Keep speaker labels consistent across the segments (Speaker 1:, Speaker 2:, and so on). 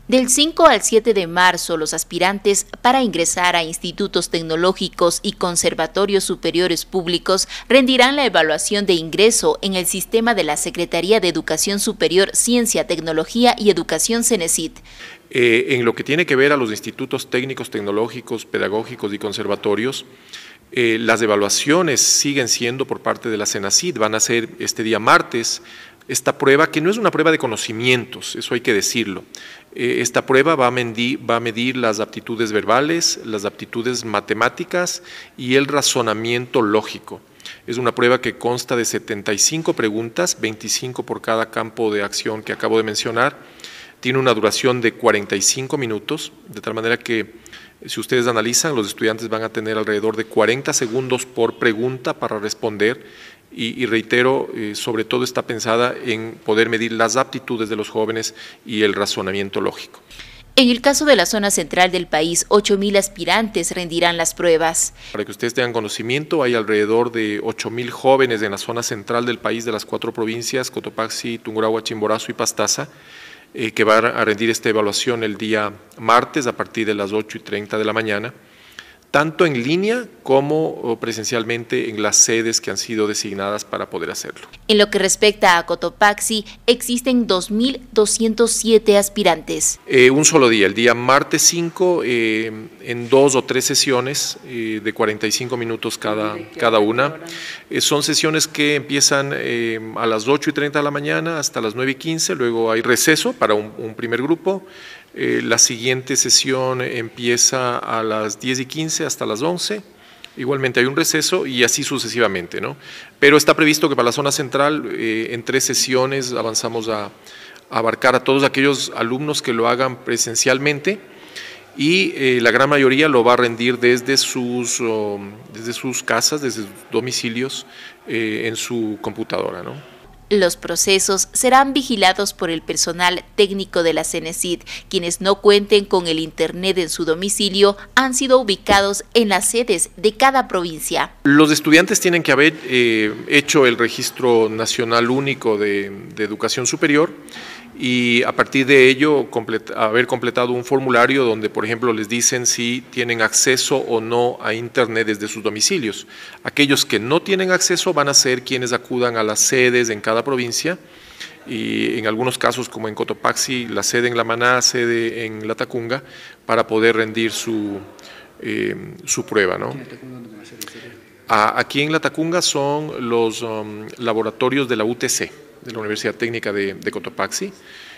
Speaker 1: Del 5 al 7 de marzo, los aspirantes para ingresar a institutos tecnológicos y conservatorios superiores públicos rendirán la evaluación de ingreso en el sistema de la Secretaría de Educación Superior, Ciencia, Tecnología y Educación CENESID.
Speaker 2: En lo que tiene que ver a los institutos técnicos, tecnológicos, pedagógicos y conservatorios, las evaluaciones siguen siendo por parte de la CENACYT, van a ser este día martes. Esta prueba, que no es una prueba de conocimientos, eso hay que decirlo. Esta prueba va a medir las aptitudes verbales, las aptitudes matemáticas y el razonamiento lógico. Es una prueba que consta de 75 preguntas, 25 por cada campo de acción que acabo de mencionar. Tiene una duración de 45 minutos, de tal manera que si ustedes analizan, los estudiantes van a tener alrededor de 40 segundos por pregunta para responder y reitero, sobre todo está pensada en poder medir las aptitudes de los jóvenes y el razonamiento lógico.
Speaker 1: En el caso de la zona central del país, 8.000 aspirantes rendirán las pruebas.
Speaker 2: Para que ustedes tengan conocimiento, hay alrededor de 8.000 jóvenes en la zona central del país de las 4 provincias, Cotopaxi, Tungurahua, Chimborazo y Pastaza, que van a rendir esta evaluación el día martes a partir de las 8:30 de la mañana, tanto en línea como presencialmente en las sedes que han sido designadas para poder hacerlo.
Speaker 1: En lo que respecta a Cotopaxi, existen 2.207 aspirantes.
Speaker 2: Un solo día, el día martes 5, en 2 o 3 sesiones de 45 minutos cada una. Son sesiones que empiezan a las 8:30 de la mañana hasta las 9:15, luego hay receso para un primer grupo. La siguiente sesión empieza a las 10:15 hasta las 11, igualmente hay un receso y así sucesivamente, ¿no? Pero está previsto que para la zona central en 3 sesiones avanzamos a abarcar a todos aquellos alumnos que lo hagan presencialmente y la gran mayoría lo va a rendir desde sus casas, desde sus domicilios en su computadora, ¿no?
Speaker 1: Los procesos serán vigilados por el personal técnico de la CENESID. Quienes no cuenten con el internet en su domicilio han sido ubicados en las sedes de cada provincia.
Speaker 2: Los estudiantes tienen que haber hecho el registro nacional único de educación superior y a partir de ello haber completado un formulario donde, por ejemplo, les dicen si tienen acceso o no a internet desde sus domicilios. Aquellos que no tienen acceso van a ser quienes acudan a las sedes en cada provincia y en algunos casos, como en Cotopaxi, la sede en La Maná, sede en Latacunga, para poder rendir su prueba, ¿no? Aquí en Latacunga son los laboratorios de la UTC, de la Universidad Técnica de Cotopaxi,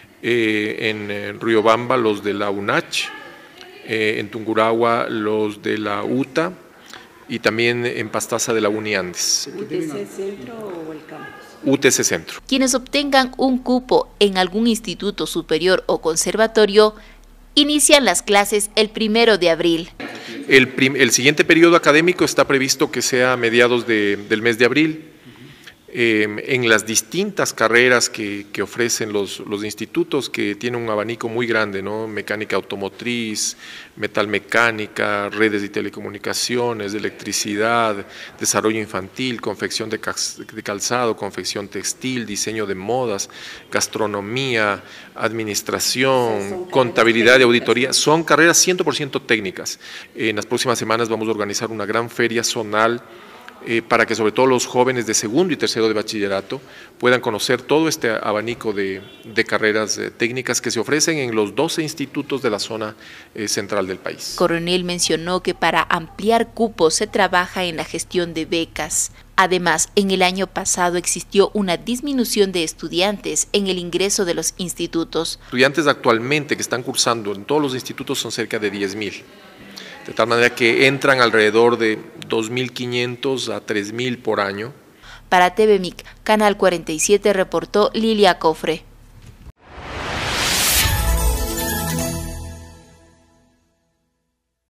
Speaker 2: en Riobamba los de la UNACH, en Tungurahua los de la UTA y también en Pastaza de la UNIANDES.
Speaker 3: ¿UTC Centro o el campus?
Speaker 2: UTC Centro.
Speaker 1: Quienes obtengan un cupo en algún instituto superior o conservatorio inician las clases el 1 de abril.
Speaker 2: El siguiente periodo académico está previsto que sea a mediados del mes de abril. En las distintas carreras que ofrecen los institutos, que tienen un abanico muy grande, ¿no? Mecánica automotriz, metalmecánica, redes y telecomunicaciones, electricidad, desarrollo infantil, confección de calzado, confección textil, diseño de modas, gastronomía, administración, contabilidad y auditoría. Son carreras 100% técnicas. En las próximas semanas vamos a organizar una gran feria zonal para que sobre todo los jóvenes de segundo y tercero de bachillerato puedan conocer todo este abanico de carreras técnicas que se ofrecen en los 12 institutos de la zona central del país.
Speaker 1: Coronel mencionó que para ampliar cupos se trabaja en la gestión de becas. Además, en el año pasado existió una disminución de estudiantes en el ingreso de los institutos.
Speaker 2: Estudiantes actualmente que están cursando en todos los institutos son cerca de 10.000. De tal manera que entran alrededor de 2.500 a 3.000 por año.
Speaker 1: Para TVMIC, Canal 47, reportó Lilia Cofre.